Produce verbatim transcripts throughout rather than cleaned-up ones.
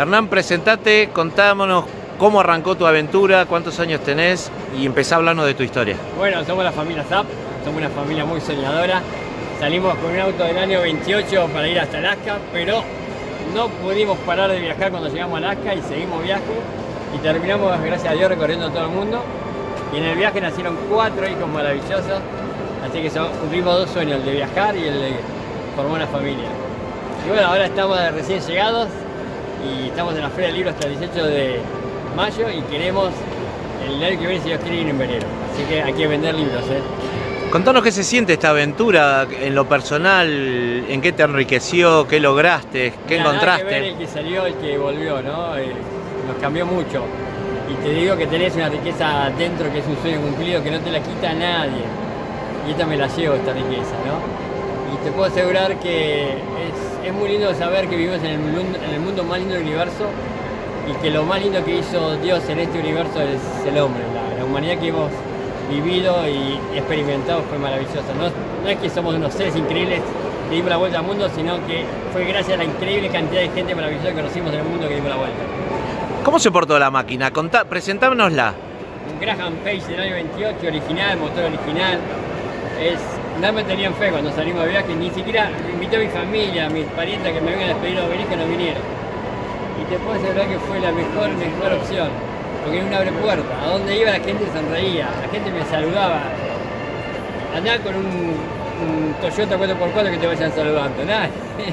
Hernán, presentate, contámonos cómo arrancó tu aventura, cuántos años tenés y empezá a hablarnos de tu historia. Bueno, somos la familia Zapp, somos una familia muy soñadora. Salimos con un auto del año veintiocho para ir hasta Alaska, pero no pudimos parar de viajar cuando llegamos a Alaska y seguimos viaje y terminamos, gracias a Dios, recorriendo todo el mundo. Y en el viaje nacieron cuatro hijos maravillosos, así que son, cumplimos dos sueños, el de viajar y el de formar una familia. Y bueno, ahora estamos de recién llegados y estamos en la Feria del Libro hasta el dieciocho de mayo y queremos el año que viene, si Dios quiere, ir en enero. Así que hay que vender libros, ¿eh? Contanos qué se siente esta aventura en lo personal, en qué te enriqueció, qué lograste, qué Nada, encontraste. Nada que ver el que salió, el que volvió, ¿no? Eh, nos cambió mucho. Y te digo que tenés una riqueza dentro que es un sueño cumplido que no te la quita nadie. Y esta me la llevo, esta riqueza, ¿no? Y te puedo asegurar que es, es muy lindo saber que vivimos en el, mundo, en el mundo más lindo del universo y que lo más lindo que hizo Dios en este universo es el hombre. La, la humanidad que hemos vivido y experimentado fue maravillosa. No, no es que somos unos seres increíbles que dimos la vuelta al mundo, sino que fue gracias a la increíble cantidad de gente maravillosa que conocimos en el mundo que dimos la vuelta. ¿Cómo se portó la máquina? Contá, presentámonosla. Un Graham Page del año veintiocho, original, motor original. Es, no me tenían fe cuando salimos de viaje, ni siquiera invité a mi familia, a mis parientes que me vengan a despedir a venir, que no vinieron. Y te puedo asegurar que fue la mejor, mejor opción. Porque es un abre puerta. A donde iba la gente sonreía, la gente me saludaba. Andaba con un, un Toyota cuatro por cuatro que te vayan saludando, nada.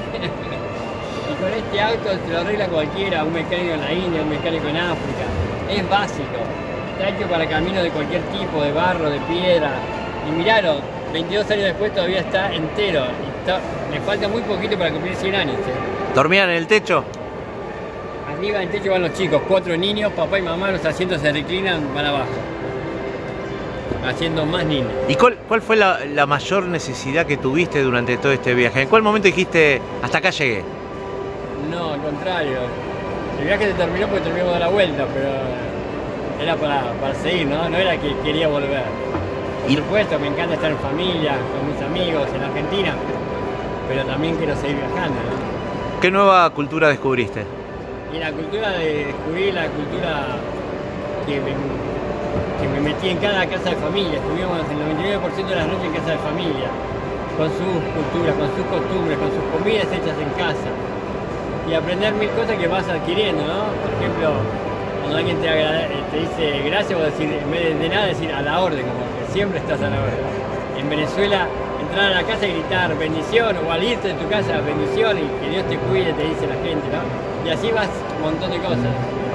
Y con este auto te lo arregla cualquiera, un mecánico en la India, un mecánico en África. Es básico. Está hecho para caminos de cualquier tipo, de barro, de piedra. Y miralo, veintidós años después todavía está entero. Y está, le falta muy poquito para cumplir cien años. ¿eh? ¿Dormían en el techo? Arriba del techo van los chicos, cuatro niños, papá y mamá, los asientos se reclinan, van abajo. Haciendo más niños. ¿Y cuál, cuál fue la, la mayor necesidad que tuviste durante todo este viaje? ¿En cuál momento dijiste, hasta acá llegué? No, al contrario. El viaje se terminó porque terminamos de la vuelta, pero era para, para seguir, ¿no? No era que quería volver. Por supuesto, me encanta estar en familia, con mis amigos, en Argentina, pero también quiero seguir viajando, ¿no? ¿Qué nueva cultura descubriste? Y la cultura de descubrir la cultura que me, que me metí en cada casa de familia. Estuvimos el noventa y nueve por ciento de las noches en casa de familia, con sus culturas, con sus costumbres, con sus comidas hechas en casa. Y aprender mil cosas que vas adquiriendo, ¿no? Por ejemplo, cuando alguien te, te dice gracias, vos decir, en vez de nada, decir a la orden, como que siempre estás a la orden. En Venezuela, entrar a la casa y gritar bendición, o al irte de tu casa, bendición, y que Dios te cuide, te dice la gente, ¿no? Y así vas un montón de cosas.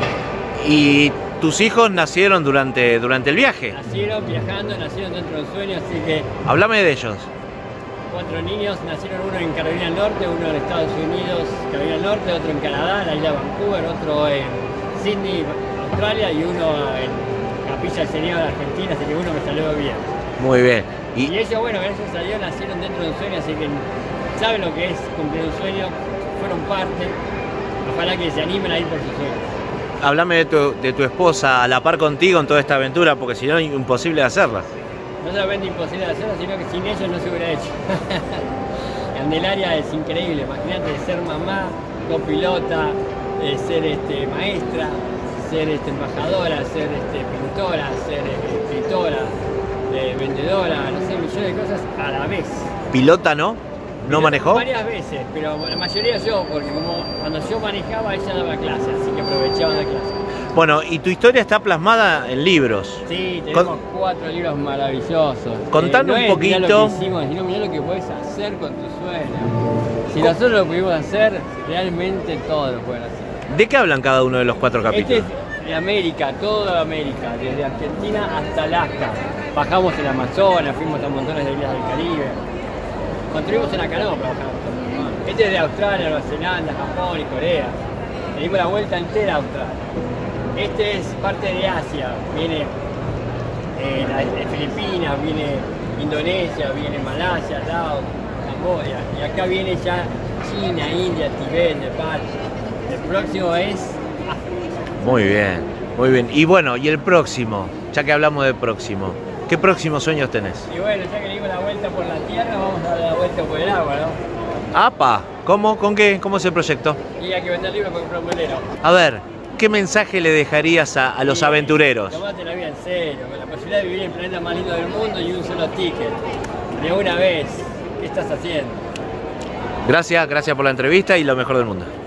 ¿Y tus hijos nacieron durante, durante el viaje? Nacieron viajando, nacieron dentro del sueño, así que... Háblame de ellos. Cuatro niños, nacieron uno en Carolina del Norte, uno en Estados Unidos, Carolina del Norte, otro en Canadá, la isla de Vancouver, otro en Sydney, Australia, y uno en Capilla del Señor, Argentina, así que uno me salió bien. Muy bien. Y, y ellos, bueno, gracias a Dios, nacieron dentro de un sueño, así que saben lo que es cumplir un sueño, fueron parte. Ojalá que se animen a ir por sus sueños. Háblame de tu, de tu esposa a la par contigo en toda esta aventura, porque si no es imposible de hacerla. No solamente imposible de hacerlo, sino que sin ellos no se hubiera hecho. Candelaria es increíble, imagínate ser mamá, copilota, eh, ser este, maestra, ser este, embajadora, ser este, pintora, ser este, escritora, eh, vendedora, no sé, millones de cosas a la vez. ¿Pilota no? ¿No manejó? Varias veces, pero la mayoría yo, porque como cuando yo manejaba ella daba clases, así que aprovechaba la clase. Bueno, y tu historia está plasmada en libros. Sí, tenemos Con... cuatro libros maravillosos. Contanos eh, no un poquito. Mirá lo que hicimos, sino mirá lo que puedes hacer con tu sueño. Si nosotros lo pudimos hacer, realmente todo lo pueden hacer. ¿De qué hablan cada uno de los cuatro capítulos? Este es de América, toda América, desde Argentina hasta Alaska. Bajamos el Amazonas, fuimos a montones de islas del Caribe. Construimos una canoa para bajar. Este es de Australia, Nueva Zelanda, Japón y Corea. Le dimos la vuelta entera a Australia. Este es parte de Asia. Viene eh, la, de Filipinas, viene Indonesia, viene Malasia, Laos, Camboya. Y acá viene ya China, India, Tibet, Nepal. El próximo es África. Muy bien, muy bien. Y bueno, y el próximo, ya que hablamos del próximo. ¿Qué próximos sueños tenés? Y bueno, ya que le dimos la vuelta por la tierra, vamos a dar la vuelta por el agua, ¿no? ¡Apa! ¿Cómo? ¿Con qué? ¿Cómo es el proyecto? Y hay que vender libros para comprar un velero. A ver, ¿qué mensaje le dejarías a, a los Y, aventureros? Tomate la vida en serio, con la posibilidad de vivir en el planeta más lindo del mundo y un solo ticket. De una vez. ¿Qué estás haciendo? Gracias, gracias por la entrevista y lo mejor del mundo.